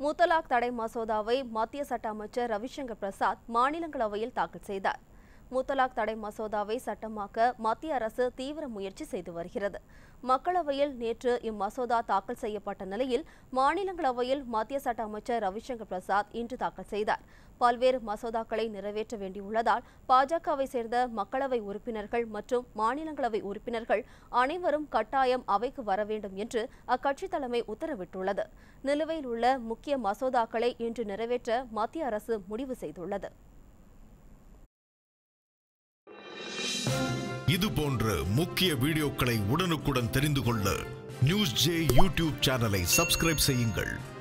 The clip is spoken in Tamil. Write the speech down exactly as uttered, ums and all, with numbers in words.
முத்தலாக் தடை மசோதாவை மத்திய சட்ட அமைச்சர் ரவிசங்கர் பிரசாத் மாநிலங்களவையில் தாக்கல் செய்தார். முத்தலாக் தடை மசோதாவை சட்டமாக்க மத்திய அரசு தீவிர முயற்சி செய்து வருகிறது. மக்களவையில் நேற்று இம்மசோதா தாக்கல் செய்யப்பட்ட நிலையில் மாநிலங்களவையில் மத்திய சட்ட அமைச்சர் ரவிசங்கர் பிரசாத் இன்று தாக்கல் செய்தார். பல்வேறு மசோதாக்களை நிறைவேற்ற வேண்டியுள்ளதால் பாஜகவை சேர்ந்த மக்களவை உறுப்பினர்கள் மற்றும் மாநிலங்களவை உறுப்பினர்கள் அனைவரும் கட்டாயம் அவைக்கு வர வேண்டும் என்று அக்கட்சி தலைமை உத்தரவிட்டுள்ளது. நிலுவையில் உள்ள முக்கிய மசோதாக்களை இன்று நிறைவேற்ற மத்திய அரசு முடிவு செய்துள்ளது. இது போன்ற முக்கிய வீடியோக்களை உடனுக்குடன் தெரிந்து கொள்ள நியூஸ் ஜே யூடியூப் சேனலை சப்ஸ்கிரைப் செய்யுங்கள்.